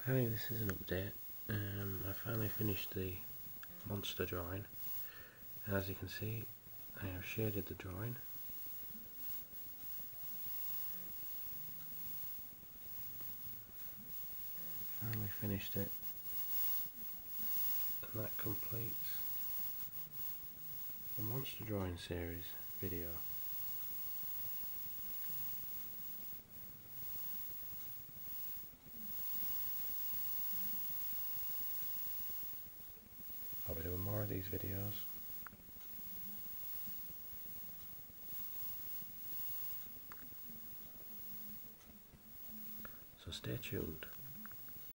Hi, this is an update. I finally finished the monster drawing, and as you can see I have shaded the drawing. Finally finished it, and that completes the monster drawing series video. I'll be doing more of these videos. So stay tuned.